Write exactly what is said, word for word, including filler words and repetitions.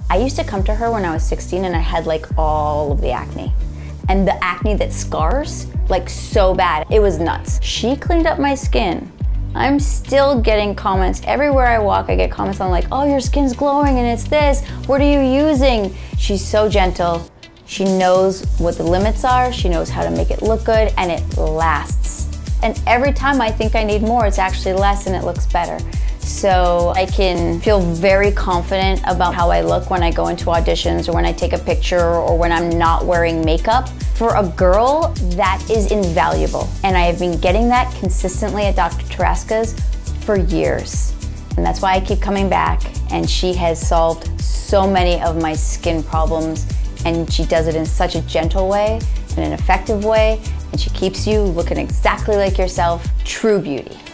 I used to come to her when I was sixteen and I had like all of the acne. And the acne that scars, like so bad, it was nuts. She cleaned up my skin. I'm still getting comments. Everywhere I walk, I get comments on like, oh, your skin's glowing and it's this. What are you using? She's so gentle. She knows what the limits are. She knows how to make it look good, and it lasts. And every time I think I need more, it's actually less and it looks better. So I can feel very confident about how I look when I go into auditions or when I take a picture or when I'm not wearing makeup. For a girl, that is invaluable. And I have been getting that consistently at Doctor Taraska's for years. And that's why I keep coming back. And she has solved so many of my skin problems. And she does it in such a gentle way, in an effective way. And she keeps you looking exactly like yourself. True beauty.